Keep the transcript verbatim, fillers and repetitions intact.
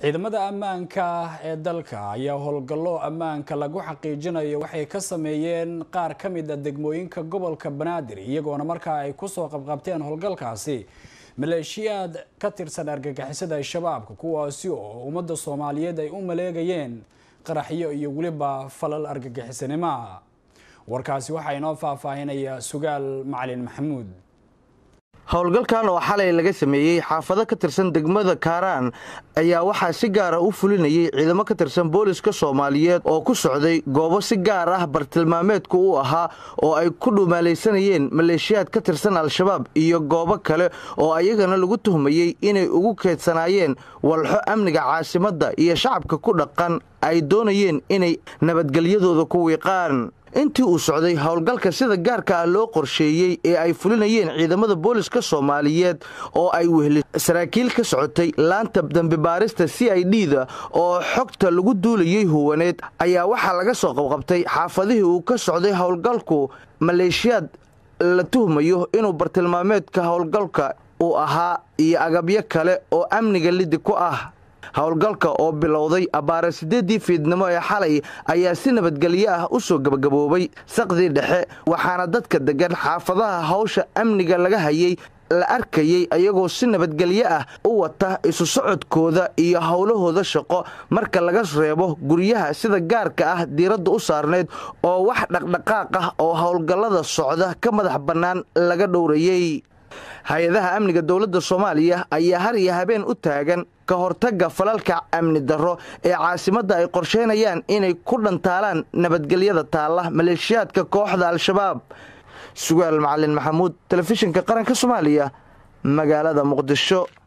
ciidamada ammaanka ee dalka ayaa howlgallo ammaanka lagu xaqiijinayo waxay ka sameeyeen qaar ka mid ah degmooyinka gobolka Banaadir iyagoona markaa ay ku soo qabqabteen howlgalkaasi maleeshiyaad ka tirsan argagixisada shabaabka kuwaasi oo ummadda Soomaaliyeed ay u maleegayeen qaraxyo iyo waliba falal argagixisanimo warkaasi waxa inoo faahfaahinaya Sugaal Macalin Maxamuud. howlgalkan oo xalay laga sameeyay xaafado ka tirsan degmada Kaaraan ayaa waxa si gaar ah u fulinayay ciidamo ka tirsan booliska Soomaaliyeed oo ku socday goobo si gaar ah bartilmaameedku u ahaa oo ay ku dhumaalaysanayeen maleeshiyaad ka tirsan al-shabaab iyo goobo kale oo ayagana lagu tuhmayay inay ugu keedsanaayeen walxo amniga caasimadda iyo shacabka ku dhaqan ay doonayeen inay nabadgelyadooda ku wiiqaan. intii uu socday howlgalka sida gaarka ah loo qorsheeyay ee ay fulinayeen ciidamada booliska Soomaaliyeed oo ay wehli saraakiil ka socotay laanta dambi baarista C I D-da oo xogta lagu duulayay huwaneed ayaa waxa laga soo qabqabtay xaafadihii uu ka socday howlgalku maleeshiyaad la tuhmayo inuu bartilmaameedka howlgalka uu ahaa iyo agabyo kale oo amniga lidi ku ah. howlgalka oo bilowday abaara sideedii fiidnimo ee xalay ayaa si nabadgelyo ah u soo gabagaboobay saqdii dhexe waxaana dadka degan xaafadaha hawsha amniga laga hayay la arkayay ayagoo si nabadgelyo ah u wata isu socodkooda iyo howlahooda shaqo marka laga reebo guryaha sida gaarka ah diiradda u saarneed oo wax dhaqdhaqaaq ah oo howlgallada socda ka madax bannaan laga dhowrayay. hay-adaha amniga dowladda Soomaaliya ayaa har iyo habeen u taagan ka hortagga falalka amni darro ee caasimadda ay qorsheynayaan inay ku dhantaalaan nabadgelyada taalla maleeshiyaadka kooxda al-shabaab. Sugaal Macalin Maxamuud, telefishinka qaranka Soomaaliya, magaalada Muqdisho.